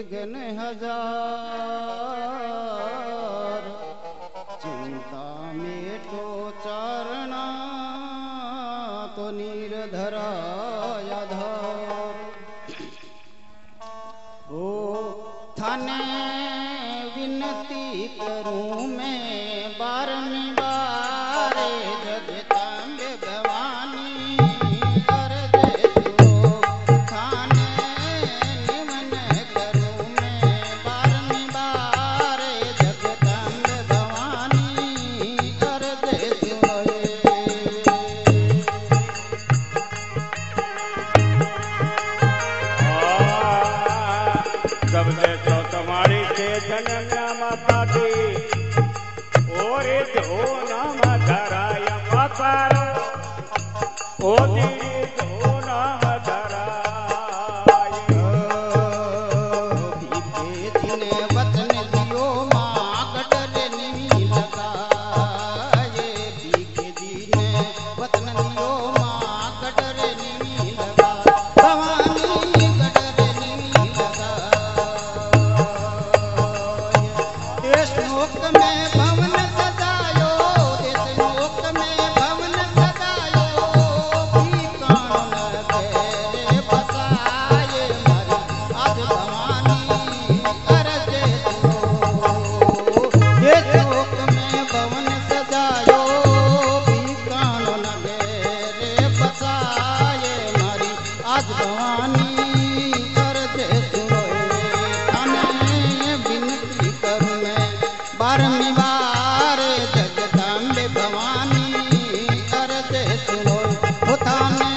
विघ्न हजार, चिंता मेटो चारणा तो निर्धरा आधार। ओ थाने विनती करूं मैं बारमी बारे, जगदम्बे भवानी कर दे तू। थाने निमन करूं मैं बारमी बारे, जगदम्बे भवानी कर दे तू। सब देखो तुम्हारी के जन्म माता दी, और जो नाम धराय माता ओ दीदी जो नाम धराय। बीते दिन वतन दियो माँ गडर निमी लगाए, बीते दिन वतन दियो माँ गडर निमी लगा, भवानी गडर निमी लगा। देश लोक में भवन सजायो, देश लोक में भवन सजायो, भीकान तेरे बसाए मरी आज भवानी कर दे तू। देश लोक में भवन सजायो, भीकान तेरे बसाए मरी आज भवानी कर दे तू। थाने विनती करूं मैं बारमी बार, जगदम्बे भवानी कर दे तू। थाने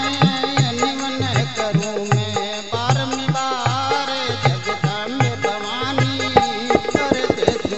निमन करूं मैं बारमी बार, जगदम्बे भवानी कर दे तू।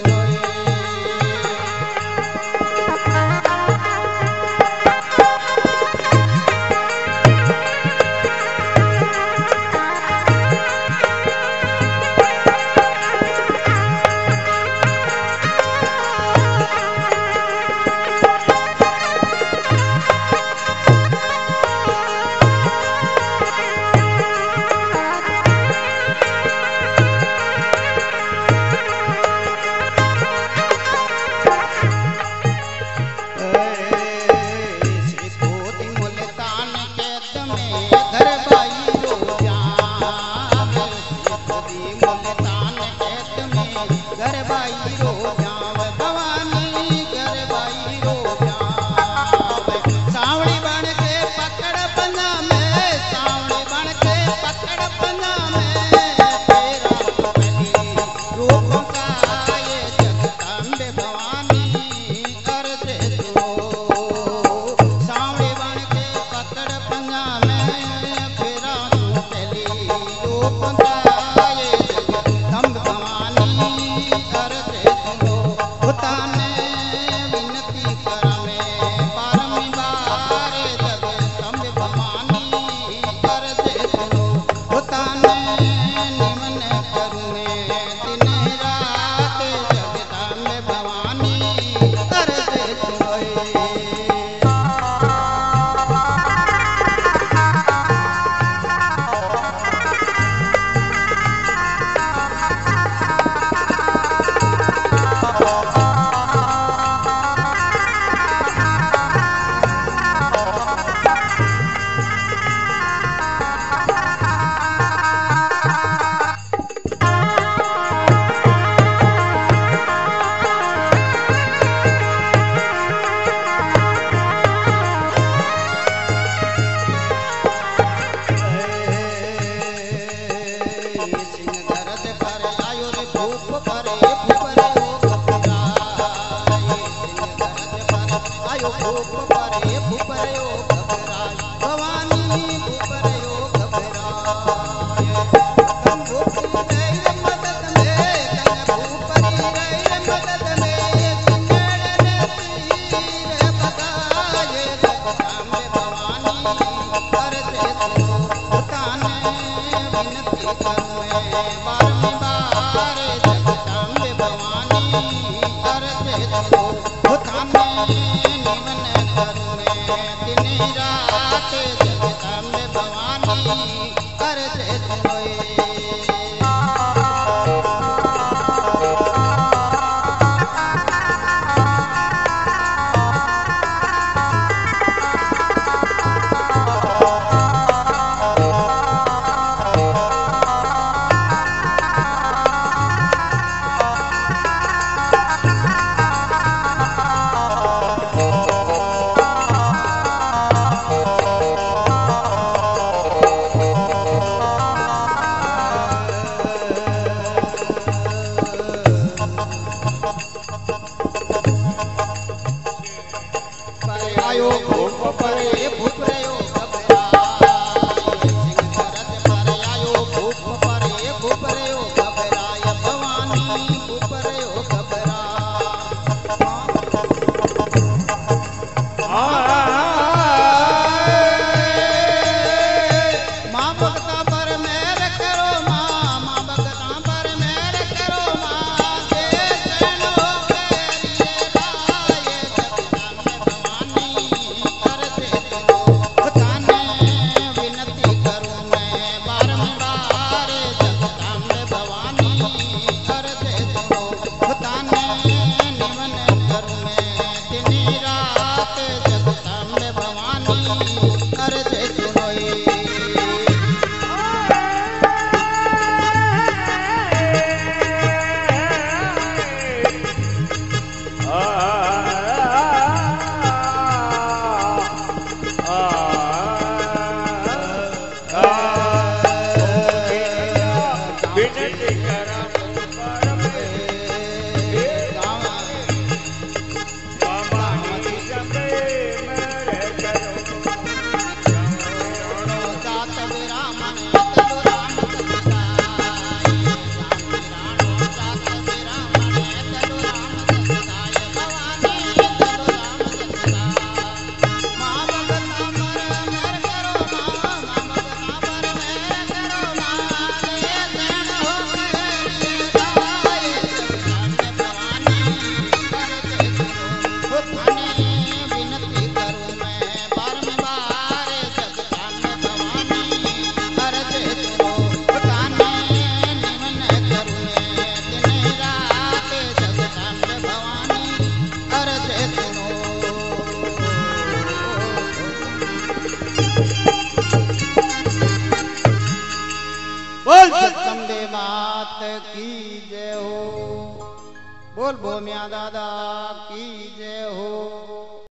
भवानी कर दे की जय हो। बोल भोमिया दादा की जय हो।